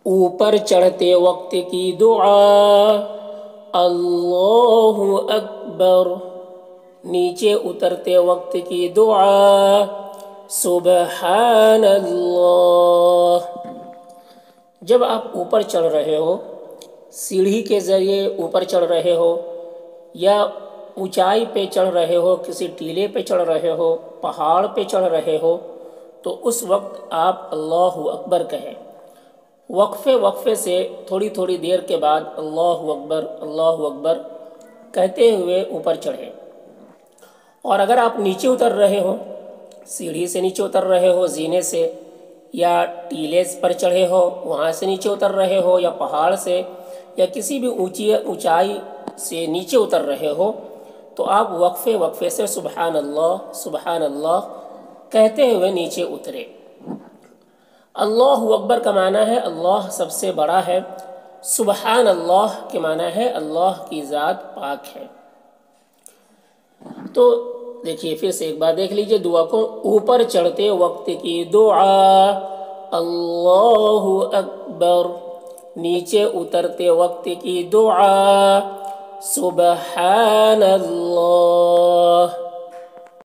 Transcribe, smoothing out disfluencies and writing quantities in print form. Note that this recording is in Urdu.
اوپر چڑھتے وقت کی دعا اللہ اکبر، نیچے اترتے وقت کی دعا سبحان اللہ۔ جب آپ اوپر چڑھ رہے ہو، سیڑھی کے ذریعے اوپر چڑھ رہے ہو یا اونچائی پہ چڑھ رہے ہو، کسی ٹیلے پہ چڑھ رہے ہو، پہاڑ پہ چڑھ رہے ہو، تو اس وقت آپ اللہ اکبر کہیں۔ وقفے سے تھوڑی تھوڑی دیر کے بعد اللہ اکبر کہتے ہوئے اوپر چڑھیں۔ اور اگر آپ نیچے اتر رہے ہو، سیڑھی سے نیچے اتر رہے ہو، زینے سے، یا ٹیلے پر چڑھے ہو وہاں سے نیچے اتر رہے ہو، یا پہاڑ سے یا کسی بھی اونچائی سے نیچے اتر رہے ہو، تو آپ وقفے سے سبحان اللہ کہتے ہوئے نیچے اترے۔ اللہ اکبر کا معنی ہے اللہ سب سے بڑا ہے، سبحان اللہ کے معنی ہے اللہ کی ذات پاک ہے۔ تو دیکھیے پھر سے ایک بار دیکھ لیجئے دعا کو، اوپر چڑھتے وقت کی دعا اللہ اکبر، نیچے اترتے وقت کی دعا سبحان اللہ۔